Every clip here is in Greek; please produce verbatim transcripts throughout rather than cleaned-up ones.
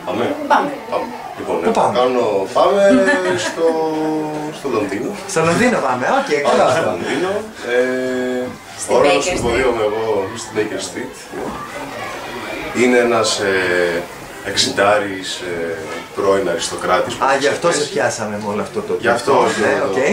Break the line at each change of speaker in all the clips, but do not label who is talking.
Πάμε.
Πάμε.
Πάμε. Λοιπόν,
Πού πάμε?
Κάνω, πάμε στο, στο Λονδίνο.
Στο Λονδίνο πάμε, οκ, okay,
Πάμε στο
καλά.
Λονδίνο. Ε,
Στην
ο
Baker
ρόλος που
Street.
υποδίωμαι εγώ στην Baker Street είναι ένας ε, εξιντάρης ε, πρώην αριστοκράτης.
Α, γι' αυτό σε πιάσαμε με όλο αυτό το
Γι' αυτό,
ναι,
το-
οκ.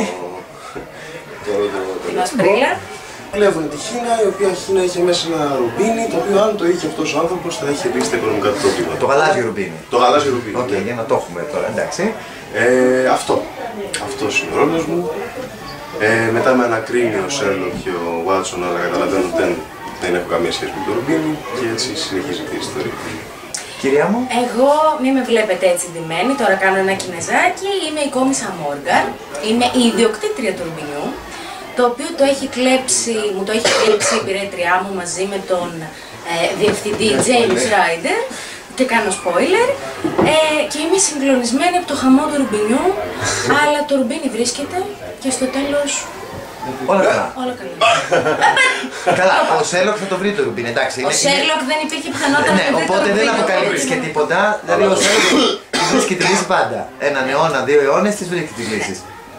το- το-
Την
το-
ασπρίλα.
Κλέβουν τη Χίνα, η οποία Χίνα είχε μέσα ένα ρουμπίνι, το οποίο αν το είχε αυτός ο άνθρωπος θα είχε λύσει τα οικονομικά του προβλήματα.
Το γαλάζιο ρουμπίνι.
Το γαλάζιο ρουμπίνι.
Οκ,
ναι.
για να το έχουμε τώρα, εντάξει.
Ε, αυτό. Αυτός είναι ο ρόλος μου. Ε, μετά με ανακρίνει ο Σέρλοκ και ο Βάτσον, αλλά καταλαβαίνω ότι δεν, δεν έχω καμία σχέση με το ρουμπίνι και έτσι συνεχίζεται η ιστορία.
Κυρία μου.
Εγώ, μη με βλέπετε έτσι ντυμένη, τώρα κάνω ένα κινεζάκι, είμαι η Κόμισσα Μόργαν, είμαι η ιδιοκτήτρια του ρουμπινιού, το οποίο το έχει κλέψει, μου το έχει κλέψει η υπηρέτριά μου μαζί με τον ε, διευθυντή James Ryder, και κάνω spoiler, ε, και είμαι συγκλονισμένη από το χαμό του ρουμπινιού, αλλά το ρουμπίνι βρίσκεται και στο τέλος
Όλα καλά.
όλα καλά.
Καλά, ο Σέρλοκ θα το βρει το ρουμπίνι, εντάξει.
Ο
είναι-
Σέρλοκ δεν υπήρχε πιθανότητα
Ναι,
να βρει το
οπότε δεν
ρουμπίνι.
αποκαλύπτεις και τίποτα. Δηλαδή ο Σέρλοκ βρίσκει τη λύση πάντα. Έναν αιώνα, δύο αιώνες τις βρίσκει τις λύσεις.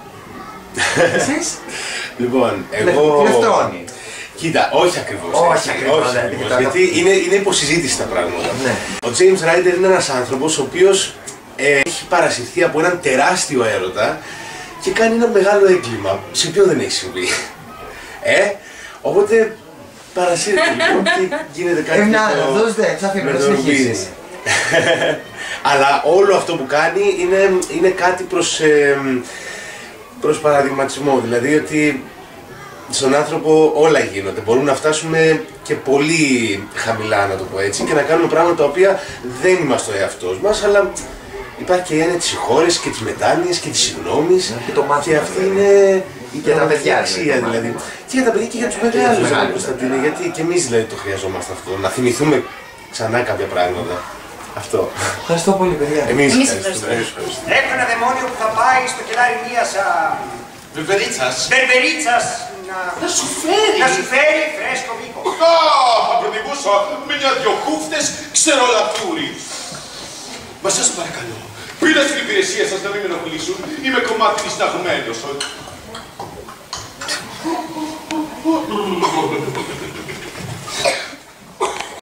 Εσείς.
Λοιπόν, εγώ...
Λεφτρώνει.
Κοίτα, όχι ακριβώς.
Όχι
έτσι,
ακριβώς,
όχι
ναι,
ακριβώς,
κοιτάω.
γιατί είναι, είναι υποσυζήτηση τα πράγματα.
Ναι.
Ο James Ryder είναι ένας άνθρωπος ο οποίος ε, έχει παρασυρθεί από έναν τεράστιο έρωτα και κάνει ένα μεγάλο έγκλημα, σε οποίο δεν έχει συμβεί. Ε, οπότε παρασύρεται λοιπόν και γίνεται κάτι
Ε, να,
τέτοιο
δώστε, θα αφήνω
με
να
το
συνεχίσεις.
ρουμπίνι. Αλλά όλο αυτό που κάνει είναι, είναι κάτι προς, ε, προς παραδειγματισμό, δηλαδή ότι στον άνθρωπο όλα γίνονται. Μπορούμε να φτάσουμε και πολύ χαμηλά, να το πω έτσι, και να κάνουμε πράγματα τα οποία δεν είμαστε ο εαυτός μας, αλλά υπάρχει και η έννοια της συγχώρεσης και της μετάνοιας και της συγγνώμης.
Και το μάθημα,
και αυτή
βέβαια.
είναι η
Για τα παιδιά,
αξία,
δηλαδή.
δηλαδή. Και για τα παιδιά και για τους μεγάλους,
μεγάλους,
Κωνσταντίνε, γιατί και εμείς δηλαδή το χρειαζόμαστε αυτό, να θυμηθούμε ξανά κάποια πράγματα. Αυτό.
Ευχαριστώ πολύ, παιδιά.
Εμείς
Εμείς
ευχαριστούμε.
ευχαριστούμε.
Έχω ένα δαιμόνιο που θα πάει στο κελάρι μιας α,
Βεβερίτσας.
μπερμπερίτσας να,
Να σου φέρει.
να σου φέρει φρέσκο μήκο.
Α, θα προτιμούσα με μια-δυο χούφτες ξερολαφούρι. Μα σας παρακαλώ, πήρα στην υπηρεσία σας να μην με ενοχλήσουν. Είμαι κομμάτι δισταγμένος.